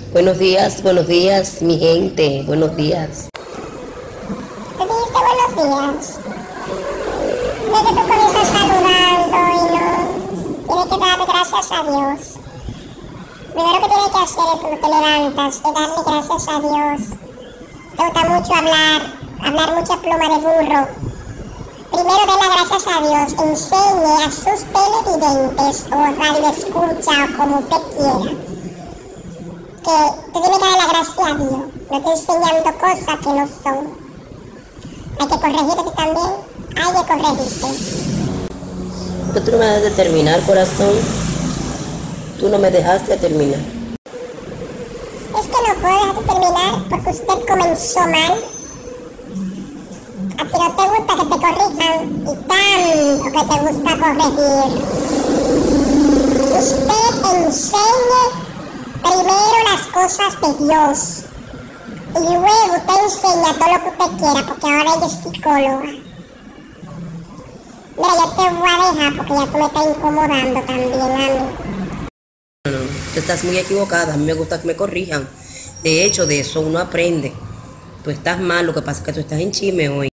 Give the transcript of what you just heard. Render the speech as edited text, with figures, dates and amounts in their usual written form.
Buenos días, mi gente, buenos días. Te dijiste buenos días. Desde que tú comienzas saludando y no tienes que darle gracias a Dios. Primero que tienes que hacer es cuando te levantas, es darle gracias a Dios. Te gusta mucho hablar mucha pluma de burro. Primero dé las gracias a Dios, enseñe a sus televidentes o radioescucha o como usted quiera. Que tú tienes que dar la gracia a Dios, no estoy enseñando cosas que no son. Hay que corregirte también, hay que corregirte. ¿Por qué tú no me dejas de terminar, corazón? Tú no me dejaste de terminar. Es que no puedo dejar de terminar porque usted comenzó mal. A ti no te gusta que te corrijan y tanto que te gusta corregir. Usted enseñe primero las cosas de Dios y luego usted enseña todo lo que usted quiera porque ahora ella es psicóloga. Mira, yo te voy a dejar porque ya tú me estás incomodando también a mí. No, tú estás muy equivocada, a mí me gusta que me corrijan. De hecho, de eso uno aprende. Tú estás mal, lo que pasa es que tú estás en chisme hoy.